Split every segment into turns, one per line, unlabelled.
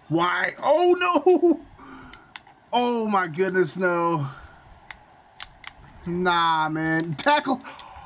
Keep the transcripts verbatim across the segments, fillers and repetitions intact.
Why? Oh, no. Oh, my goodness, no. Nah, man. Tackle.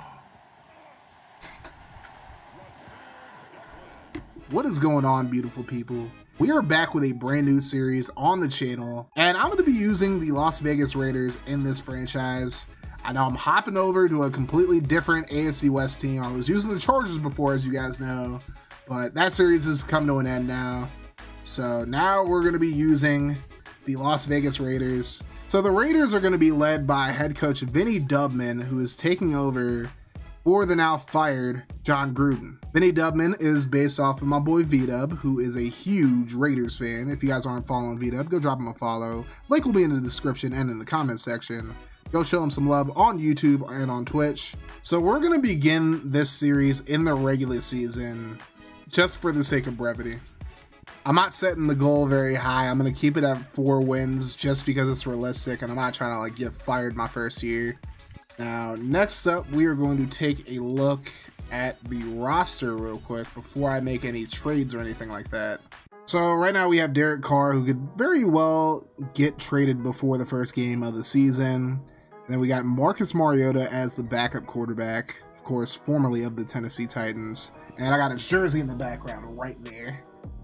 What is going on, beautiful people? We are back with a brand new series on the channel, and I'm going to be using the Las Vegas Raiders in this franchise. I know I'm hopping over to a completely different A F C West team. I was using the Chargers before, as you guys know, but that series has come to an end now. So now we're going to be using the Las Vegas Raiders. So the Raiders are going to be led by head coach Vinnie Dubbman, who is taking over for the now fired John Gruden. Vinnie Dubbman is based off of my boy V-Dub, who is a huge Raiders fan. If you guys aren't following V-Dub, go drop him a follow. Link will be in the description and in the comment section. Go show him some love on YouTube and on Twitch. So we're going to begin this series in the regular season, just for the sake of brevity. I'm not setting the goal very high. I'm going to keep it at four wins just because it's realistic, and I'm not trying to like get fired my first year. Now, next up, we are going to take a look at the roster real quick before I make any trades or anything like that. So right now we have Derek Carr, who could very well get traded before the first game of the season. Then we got Marcus Mariota as the backup quarterback, of course, formerly of the Tennessee Titans. And I got his jersey in the background right there.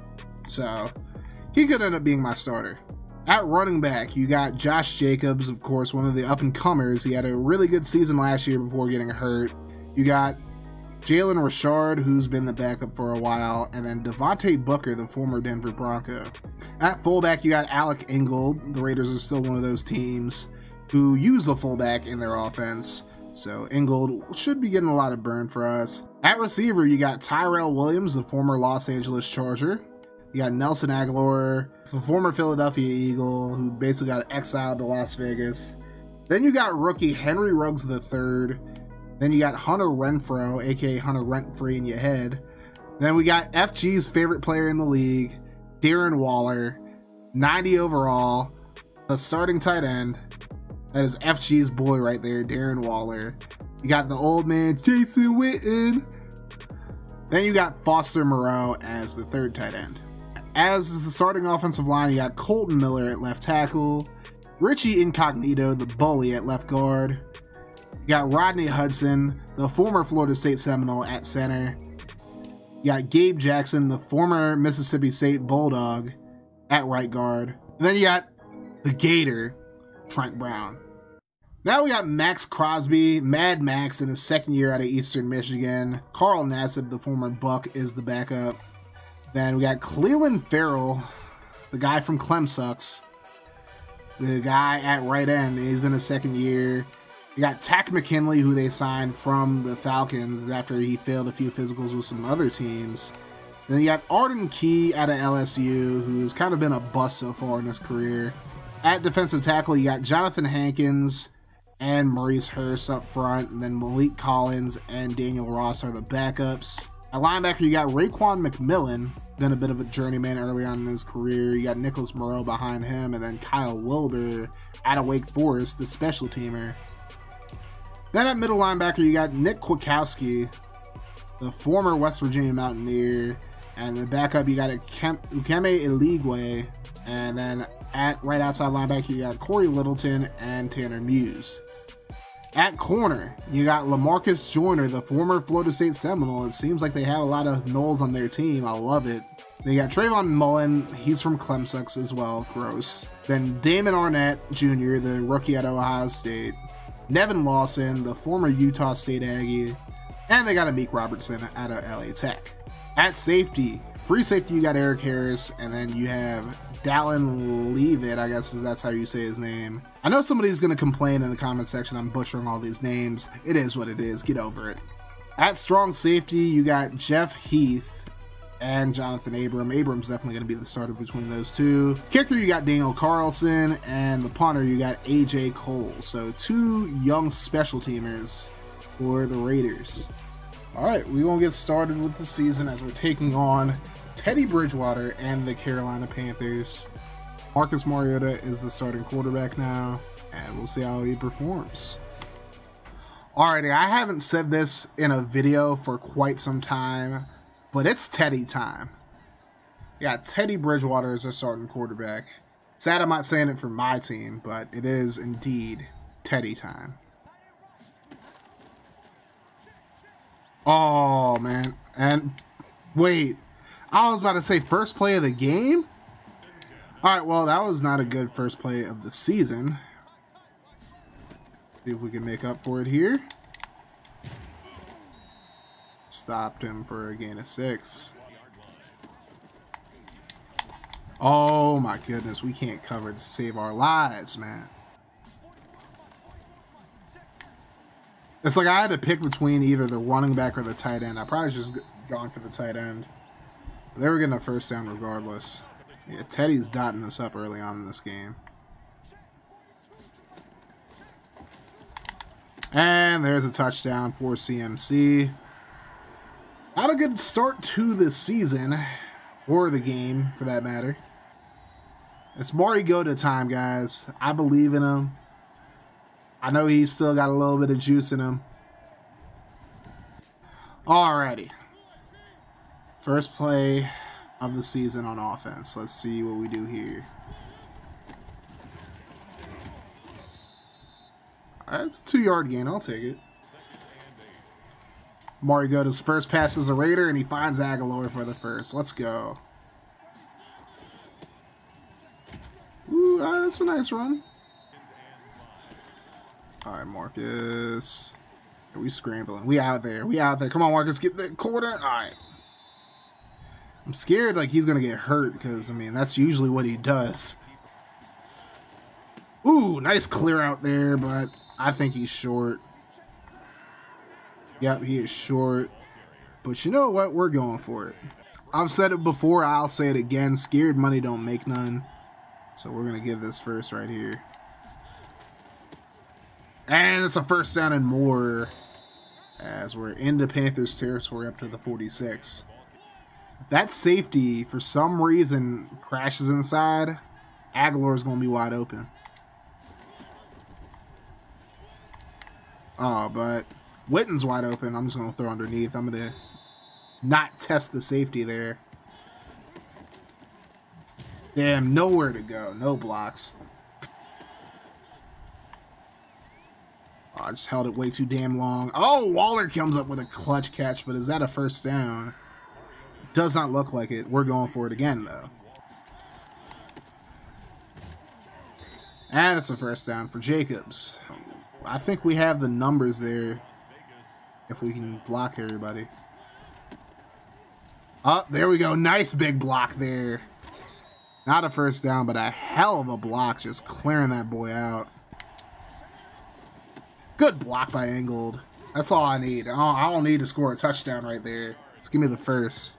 So he could end up being my starter. At running back, you got Josh Jacobs, of course, one of the up-and-comers. He had a really good season last year before getting hurt. You got Jalen Richard, who's been the backup for a while, and then Devontae Booker, the former Denver Bronco. At fullback, you got Alec Ingold. The Raiders are still one of those teams who use the fullback in their offense, so Ingold should be getting a lot of burn for us. At receiver, you got Tyrell Williams, the former Los Angeles Charger. You got Nelson Aguilar, the former Philadelphia Eagle, who basically got exiled to Las Vegas. Then you got rookie Henry Ruggs the third. Then you got Hunter Renfrow, aka Hunter Rent-Free in your head. Then we got F G's favorite player in the league, Darren Waller, ninety overall, the starting tight end. That is F G's boy right there, Darren Waller. You got the old man, Jason Witten. Then you got Foster Moreau as the third tight end. As the starting offensive line, you got Colton Miller at left tackle, Richie Incognito, the bully, at left guard. You got Rodney Hudson, the former Florida State Seminole, at center. You got Gabe Jackson, the former Mississippi State Bulldog, at right guard. And then you got the Gator, Trent Brown. Now we got Max Crosby, Mad Max, in his second year out of Eastern Michigan. Carl Nassib, the former Buck, is the backup. Then we got Cleveland Farrell, the guy from Clemsucks, the guy at right end. He's in his second year. You got Tack McKinley, who they signed from the Falcons after he failed a few physicals with some other teams. Then you got Arden Key out of L S U, who's kind of been a bust so far in his career. At defensive tackle, you got Jonathan Hankins and Maurice Hurst up front. And then Malik Collins and Daniel Ross are the backups. At linebacker, you got Raekwon McMillan, been a bit of a journeyman early on in his career. You got Nicholas Moreau behind him, and then Kyle Wilbur out of Wake Forest, the special teamer. Then at middle linebacker, you got Nick Kwiatkowski, the former West Virginia Mountaineer, and the backup, you got Ukeme Eligwe, and then at right outside linebacker, you got Corey Littleton and Tanner Muse. At corner, you got LaMarcus Joyner, the former Florida State Seminole. It seems like they have a lot of Noles on their team. I love it. They got Trayvon Mullen. He's from Clemsucks as well. Gross. Then Damon Arnett Junior, the rookie at Ohio State. Nevin Lawson, the former Utah State Aggie. And they got Amik Robertson out of L A Tech. At safety, free safety, you got Eric Harris. And then you have Dallin Leavitt, I guess is that's how you say his name. I know somebody's going to complain in the comment section I'm butchering all these names. It is what it is. Get over it. At strong safety, you got Jeff Heath and Jonathan Abram. Abram's definitely going to be the starter between those two. Kicker, you got Daniel Carlson, and the punter, you got A J Cole. So two young special teamers for the Raiders. All right, we're going to get started with the season as we're taking on Teddy Bridgewater and the Carolina Panthers. Marcus Mariota is the starting quarterback now, and we'll see how he performs. Alrighty, I haven't said this in a video for quite some time, but it's Teddy time. Yeah, Teddy Bridgewater is our starting quarterback. Sad I'm not saying it for my team, but it is indeed Teddy time. Oh, man. And wait, I was about to say first play of the game? All right, well, that was not a good first play of the season. See if we can make up for it here. Stopped him for a gain of six. Oh, my goodness. We can't cover to save our lives, man. It's like I had to pick between either the running back or the tight end. I probably just gone for the tight end. They were getting a first down regardless. Yeah, Teddy's dotting us up early on in this game. And there's a touchdown for C M C. Not a good start to this season, or the game for that matter. It's Mariota time, guys. I believe in him. I know he's still got a little bit of juice in him. Alrighty. First play of the season on offense. Let's see what we do here. Alright, it's a two-yard gain. I'll take it. Mariota's first pass is a Raider, and he finds Aguilar for the first. Let's go. Ooh, uh, that's a nice run. Alright, Marcus. Are we scrambling? We out there. We out there. Come on, Marcus. Get the quarter. Alright. I'm scared like he's going to get hurt because, I mean, that's usually what he does. Ooh, nice clear out there, but I think he's short. Yep, he is short. But you know what? We're going for it. I've said it before. I'll say it again. Scared money don't make none. So we're going to give this first right here. And it's a first down and more as we're into Panthers territory up to the forty-six. That safety, for some reason, crashes inside. Aguilar's going to be wide open. Oh, but Witten's wide open. I'm just going to throw underneath. I'm going to not test the safety there. Damn, nowhere to go. No blocks. Oh, I just held it way too damn long. Oh, Waller comes up with a clutch catch, but is that a first down? Does not look like it. We're going for it again, though. And it's a first down for Jacobs. I think we have the numbers there if we can block everybody. Oh, there we go. Nice big block there. Not a first down, but a hell of a block, just clearing that boy out. Good block by Engold. That's all I need. I don't, I don't need to score a touchdown right there. Just give me the first.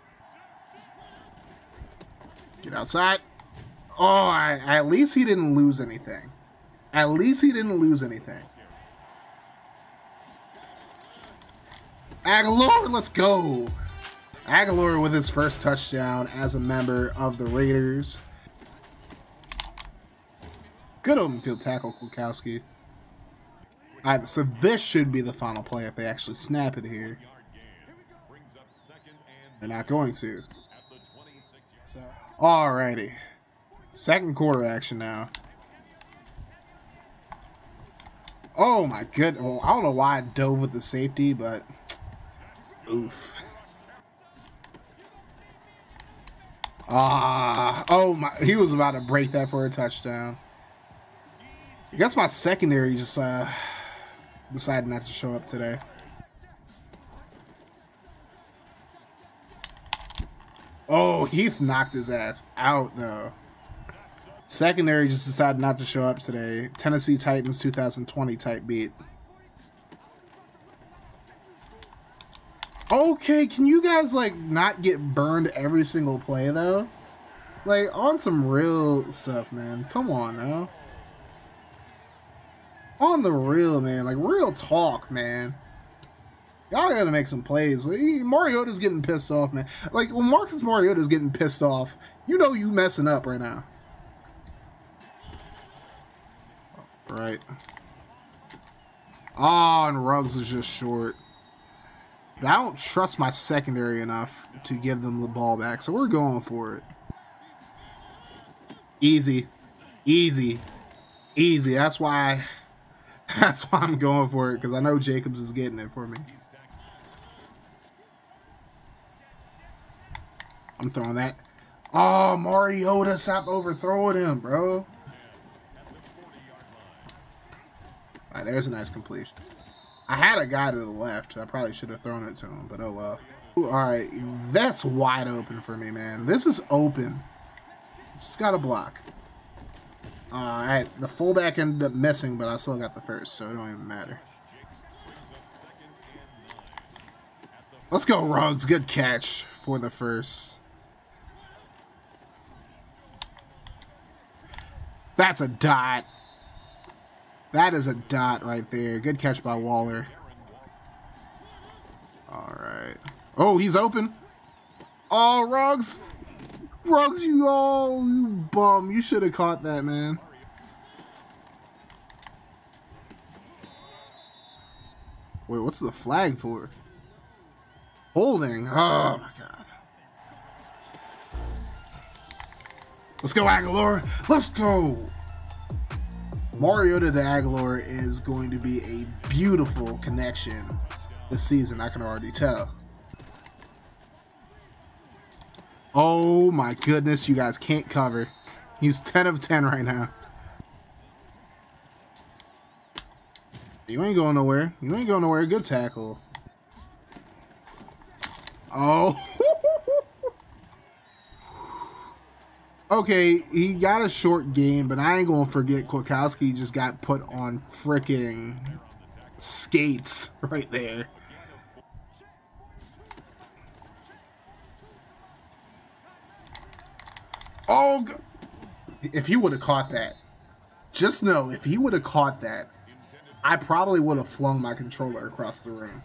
Get outside. Oh, I, at least he didn't lose anything. At least he didn't lose anything. Aguilar, let's go. Aguilar with his first touchdown as a member of the Raiders. Good open field tackle, Kwiatkowski. Alright, so this should be the final play if they actually snap it here. They're not going to. So, alrighty. Second quarter action now. Oh my goodness. Well, I don't know why I dove with the safety, but oof. Ah, oh my, he was about to break that for a touchdown. I guess my secondary just uh, decided not to show up today. Oh, Heath knocked his ass out, though. Secondary just decided not to show up today. Tennessee Titans two thousand twenty type beat. Okay, can you guys, like, not get burned every single play, though? Like, on some real stuff, man. Come on, now. On the real, man. Like, real talk, man. Y'all gotta make some plays. Like, Mariota's getting pissed off, man. Like, when Marcus Mariota's getting pissed off, you know you messing up right now. Right. Oh, and Ruggs is just short. But I don't trust my secondary enough to give them the ball back, so we're going for it. Easy. Easy. Easy. That's why that's why I'm going for it, because I know Jacobs is getting it for me. I'm throwing that. Oh, Mariota, stop overthrowing him, bro. All right, there's a nice completion. I had a guy to the left. I probably should have thrown it to him, but oh well. Ooh, all right, that's wide open for me, man. This is open. Just got to block. All right, the fullback ended up missing, but I still got the first, so it don't even matter. Let's go, Ruggs. Good catch for the first. That's a dot. That is a dot right there. Good catch by Waller. All right. Oh, he's open. Oh, Ruggs. Ruggs, you all you bum. You should have caught that, man. Wait, what's the flag for? Holding. Oh, my God. Let's go, Aguilar. Let's go. Mariota to Aguilar is going to be a beautiful connection this season. I can already tell. Oh my goodness, you guys can't cover. He's ten of ten right now. You ain't going nowhere. You ain't going nowhere. Good tackle. Oh. Okay, he got a short game, but I ain't gonna forget Kwiatkowski just got put on freaking skates right there. Oh, if he would have caught that, just know, if he would have caught that, I probably would have flung my controller across the room.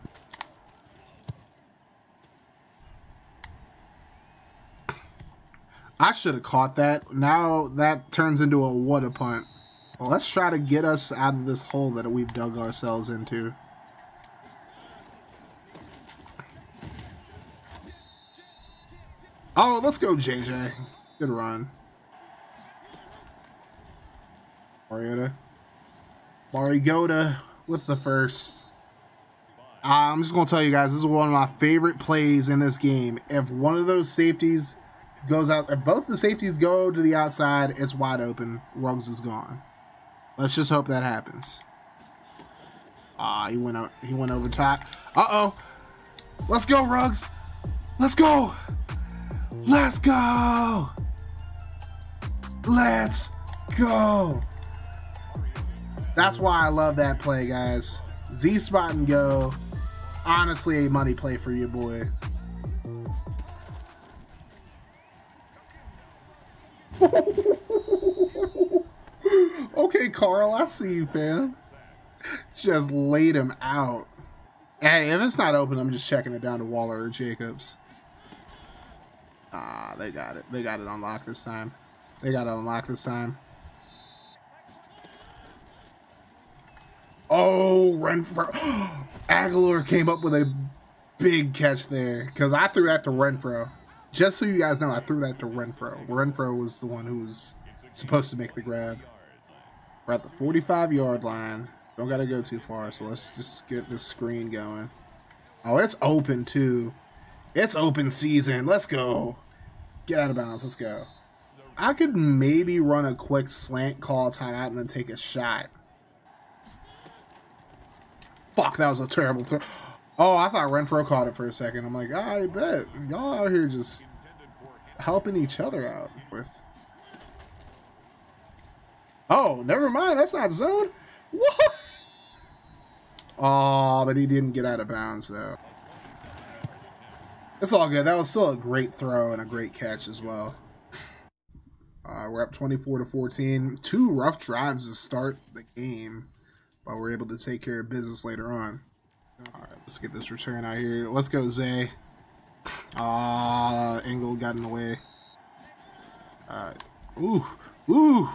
I should have caught that. Now that turns into a what-a punt. Well, let's try to get us out of this hole that we've dug ourselves into. Oh, let's go, J J. Good run. Mariota. Mariota with the first. Uh, I'm just going to tell you guys, this is one of my favorite plays in this game. If one of those safeties goes out, if both the safeties go to the outside, it's wide open. Ruggs is gone. Let's just hope that happens. Ah, he went out. He went over top. Uh oh. Let's go, Ruggs. Let's go. Let's go. Let's go. That's why I love that play, guys. Z spot and go. Honestly, a money play for you, boy. Okay, Carl, I see you, fam. Just laid him out. Hey, if it's not open, I'm just checking it down to Waller or Jacobs. Ah, they got it. They got it unlocked this time. They got it unlocked this time. Oh, Renfro. Aguilar came up with a big catch there, because I threw that to Renfro. Just so you guys know, I threw that to Renfro. Renfro was the one who was supposed to make the grab. We're at the forty-five yard line. Don't got to go too far, so let's just get this screen going. Oh, it's open, too. It's open season. Let's go. Get out of bounds. Let's go. I could maybe run a quick slant, call timeout, and then take a shot. Fuck, that was a terrible throw. Oh, I thought Renfro caught it for a second. I'm like, I bet. Y'all out here just helping each other out with. Oh, never mind. That's not zone. What? Oh, but he didn't get out of bounds, though. It's all good. That was still a great throw and a great catch as well. Uh, we're up twenty-four to fourteen. Two rough drives to start the game, but we're able to take care of business later on. All right, let's get this return out here. Let's go, Zay. Ah, uh, Engel got in the way. All right. Ooh, ooh.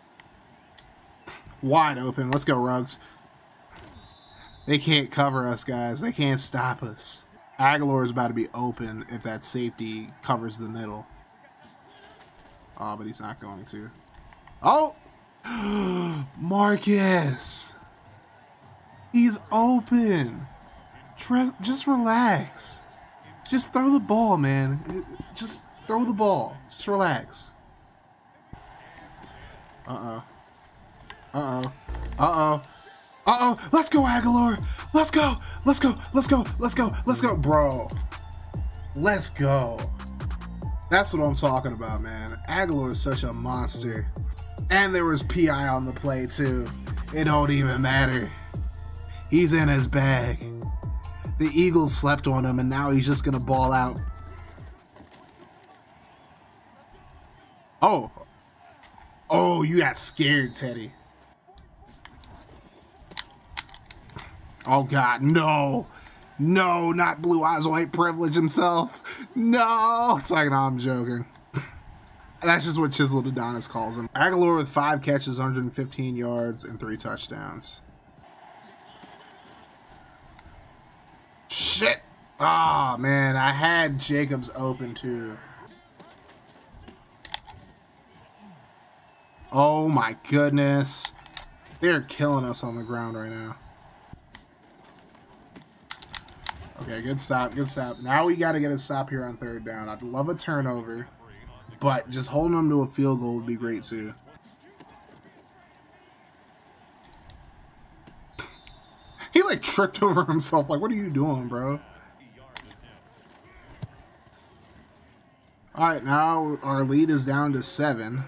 Wide open. Let's go, Ruggs. They can't cover us, guys. They can't stop us. Aguilar is about to be open if that safety covers the middle. Oh, but he's not going to. Oh! Marcus! He's open. Tre just relax. Just throw the ball, man. Just throw the ball. Just relax. Uh-oh. Uh-oh. Uh-oh. Uh-oh. Let's go, Aguilar. Let's go. Let's go. Let's go. Let's go. Let's go. Bro. Let's go. That's what I'm talking about, man. Aguilar is such a monster. And there was P I on the play, too. It don't even matter. He's in his bag. The Eagles slept on him, and now he's just going to ball out. Oh. Oh, you got scared, Teddy. Oh, God, no. No, not Blue Eyes White Privilege himself. No. It's like, no, I'm joking. That's just what Chisel Adonis calls him. Aguilar with five catches, one hundred fifteen yards, and three touchdowns. Shit. Ah, oh, man, I had Jacobs open, too. Oh, my goodness. They're killing us on the ground right now. Okay, good stop, good stop. Now we got to get a stop here on third down. I'd love a turnover, but just holding them to a field goal would be great too. He like tripped over himself. Like, what are you doing, bro? All right, now our lead is down to seven.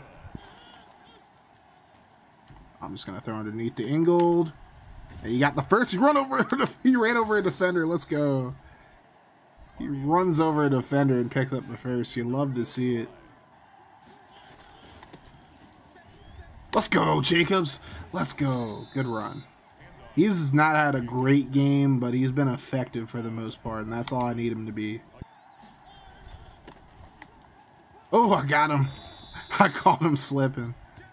I'm just gonna throw underneath the Ingold. And you got the first. He run over. He ran over a defender. Let's go. He runs over a defender and picks up the first. You love to see it. Let's go, Jacobs. Let's go. Good run. He's not had a great game, but he's been effective for the most part, and that's all I need him to be. Oh, I got him. I caught him slipping.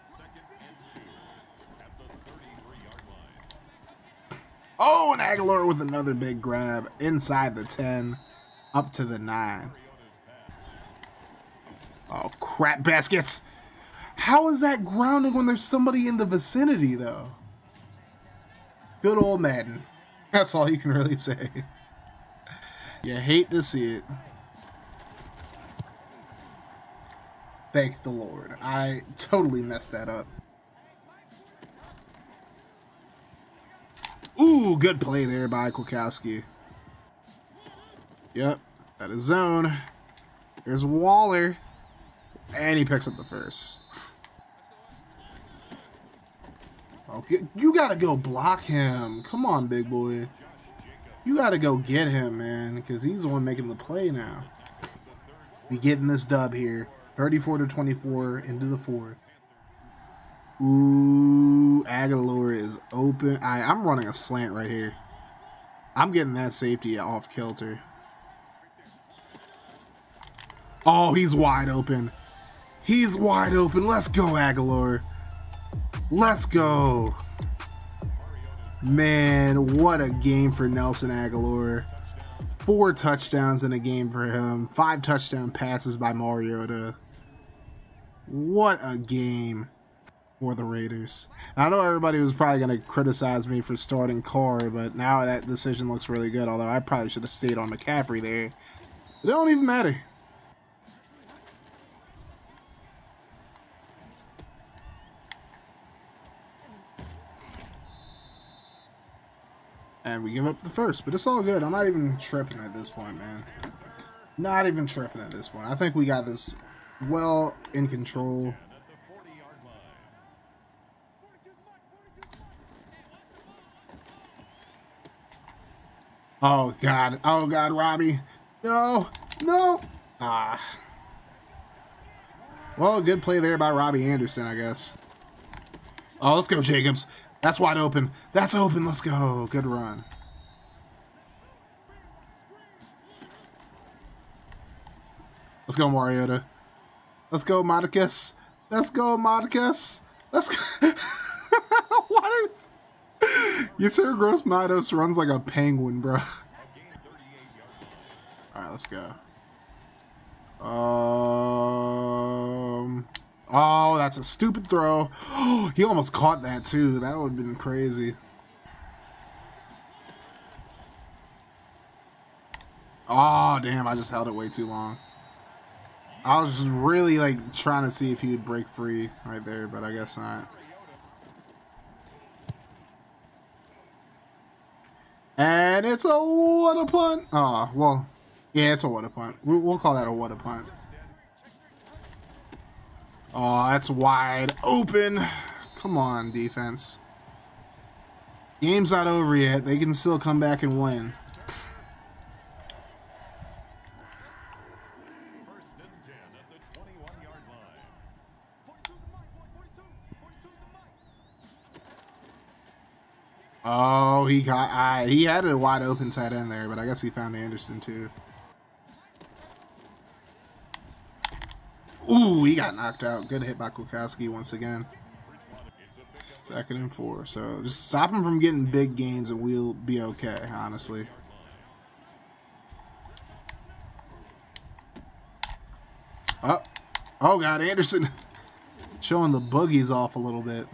Oh, and Aguilar with another big grab inside the ten, up to the nine. Oh, crap baskets. How is that grounding when there's somebody in the vicinity, though? Good old Madden. That's all you can really say. You hate to see it. Thank the Lord. I totally messed that up. Ooh, good play there by Kwiatkowski. Yep, that is zone. There's Waller. And he picks up the first. Okay, you gotta go block him. Come on, big boy. You gotta go get him, man, because he's the one making the play now. We getting this dub here. thirty-four to twenty-four into the fourth. Ooh, Aguilar is open. I, I'm running a slant right here. I'm getting that safety off kilter. Oh, he's wide open. He's wide open. Let's go, Aguilar. Let's go. Man, what a game for Nelson Aguilar. Four touchdowns in a game for him. Five touchdown passes by Mariota. What a game for the Raiders. I know everybody was probably going to criticize me for starting Carr, but now that decision looks really good, although I probably should have stayed on McCaffrey there. It don't even matter. And we give up the first, but it's all good. I'm not even tripping at this point, man. Not even tripping at this point. I think we got this well in control. Oh, God. Oh, God, Robbie. No. No. Ah. Well, good play there by Robbie Anderson, I guess. Oh, let's go, Jacobs. That's wide open. That's open. Let's go. Good run. Let's go, Mariota. Let's go, Marcus. Let's go, Marcus. Let's go. What is... Yasir Gross Matos runs like a penguin, bro. Alright, let's go. Um, that's a stupid throw. He almost caught that too. That would have been crazy. Oh, damn, I just held it way too long. I was just really, like, trying to see if he would break free right there, but I guess not. And it's a what a punt. Oh, well, yeah, it's a what a punt. We'll call that a what a punt. Oh, that's wide open. Come on, defense. Game's not over yet. They can still come back and win. Oh, he got. I, he had a wide open tight end there, but I guess he found Anderson too. Ooh, he got knocked out. Good hit by Kwiatkowski once again. Second and four. So just stop him from getting big gains and we'll be okay, honestly. Oh, oh God, Anderson showing the boogies off a little bit.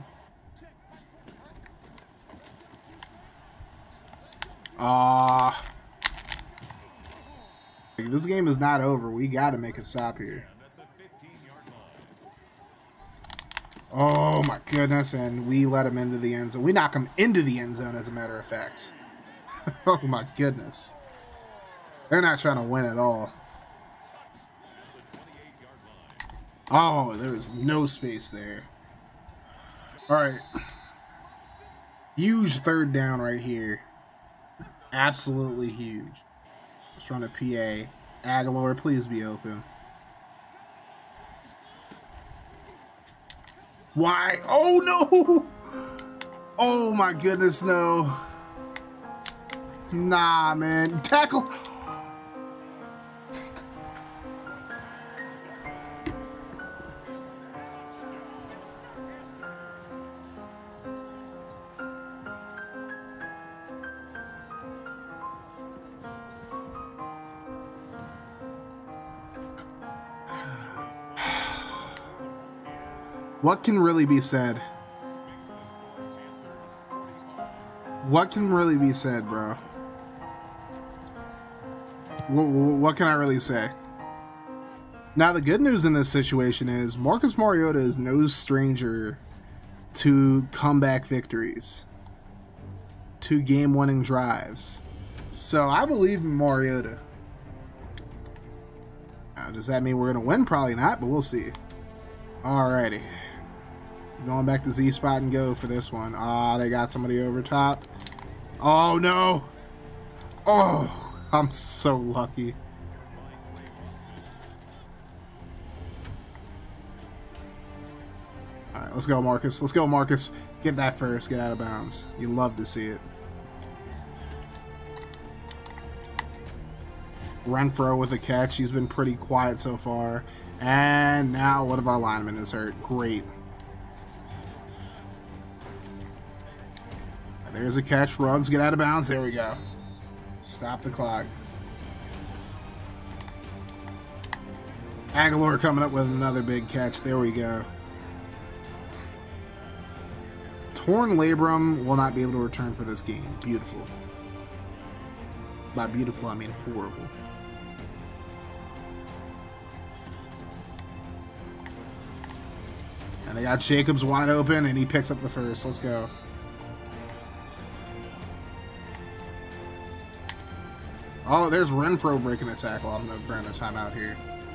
Ah, uh, this game is not over. We got to make a stop here. Oh my goodness, and we let him into the end zone. We knock him into the end zone, as a matter of fact. Oh my goodness. They're not trying to win at all. Oh, there was no space there. All right. Huge third down right here. Absolutely huge. Just run a P A. Aguilar, please be open. Why? Oh no! Oh my goodness, no. Nah, man. Tackle. What can really be said? What can really be said, bro? What, what can I really say? Now, the good news in this situation is Marcus Mariota is no stranger to comeback victories, to game-winning drives. So I believe in Mariota. Now, does that mean we're going to win? Probably not, but we'll see. Alrighty. Going back to Z spot and go for this one. Ah, oh, they got somebody over top. Oh no! Oh, I'm so lucky. Alright, let's go, Marcus. Let's go, Marcus. Get that first. Get out of bounds. You love to see it. Renfro with a catch. He's been pretty quiet so far. And now one of our linemen is hurt. Great. There's a catch. Ruggs, get out of bounds. There we go. Stop the clock. Aguilar coming up with another big catch. There we go. Torn labrum will not be able to return for this game. Beautiful. By beautiful, I mean horrible. And they got Jacobs wide open, and he picks up the first. Let's go. Oh, there's Renfro breaking a tackle. I'm going to grant a timeout here.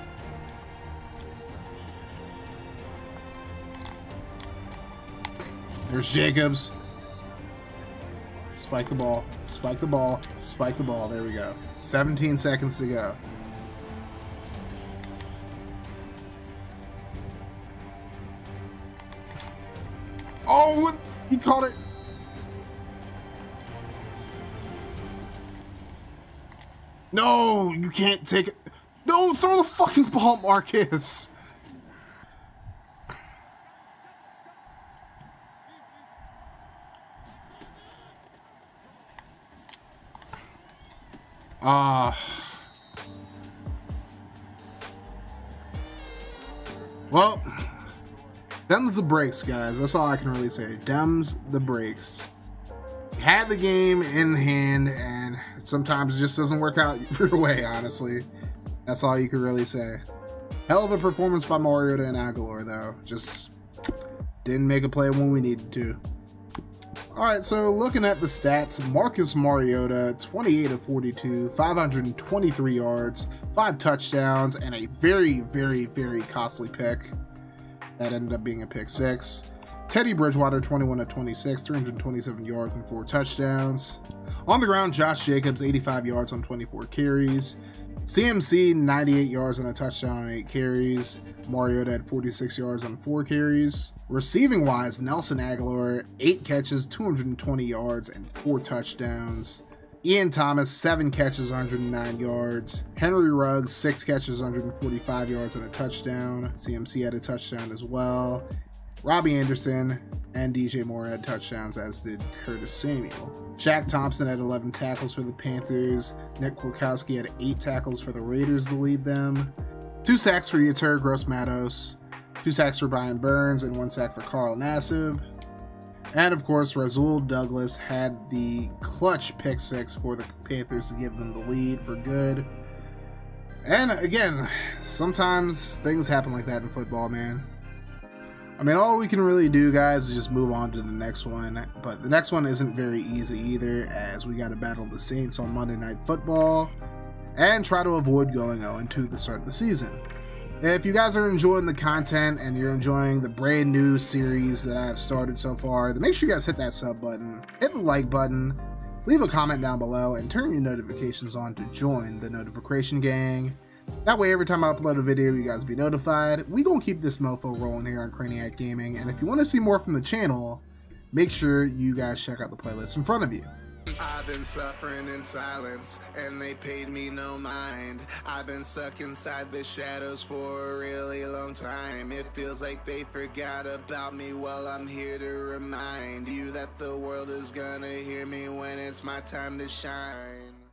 There's Jacobs. Spike the ball. Spike the ball. Spike the ball. There we go. seventeen seconds to go. Oh, he caught it. No, you can't take it. No, throw the fucking ball, Marcus. Ah. Uh, well, Dems the brakes, guys. That's all I can really say. Dems the brakes. Had the game in hand, and sometimes it just doesn't work out your way, honestly. That's all you can really say. Hell of a performance by Mariota and Aguilar, though. Just didn't make a play when we needed to. Alright, so looking at the stats, Marcus Mariota, twenty-eight of forty-two, five hundred twenty-three yards, five touchdowns, and a very, very, very costly pick. That ended up being a pick six. Teddy Bridgewater, twenty-one of twenty-six, three hundred twenty-seven yards and four touchdowns. On the ground, Josh Jacobs, eighty-five yards on twenty-four carries. C M C, ninety-eight yards and a touchdown on eight carries. Mariota had forty-six yards on four carries. Receiving wise, Nelson Aguilar, eight catches, two hundred twenty yards and four touchdowns. Ian Thomas, seven catches, one hundred nine yards. Henry Ruggs, six catches, one hundred forty-five yards and a touchdown. C M C had a touchdown as well. Robbie Anderson and D J Moore had touchdowns, as did Curtis Samuel. Shaq Thompson had eleven tackles for the Panthers. Nick Kwiatkowski had eight tackles for the Raiders to lead them. Two sacks for Yetur Gross-Matos, two sacks for Brian Burns, and one sack for Carl Nassib. And of course, Rasul Douglas had the clutch pick six for the Panthers to give them the lead for good. And again, sometimes things happen like that in football, man. I mean, all we can really do, guys, is just move on to the next one. But the next one isn't very easy either, as we got to battle the Saints on Monday Night Football and try to avoid going oh and two to start the season. If you guys are enjoying the content and you're enjoying the brand new series that I've started so far, then make sure you guys hit that sub button, hit the like button, leave a comment down below, and turn your notifications on to join the notification gang. That way, every time I upload a video, you guys be notified. We gonna keep this mofo rolling here on Craniac Gaming, and if you want to see more from the channel, make sure you guys check out the playlist in front of you.
I've been suffering in silence, and they paid me no mind. I've been stuck inside the shadows for a really long time. It feels like they forgot about me. Well, I'm here to remind you that the world is gonna hear me when it's my time to shine.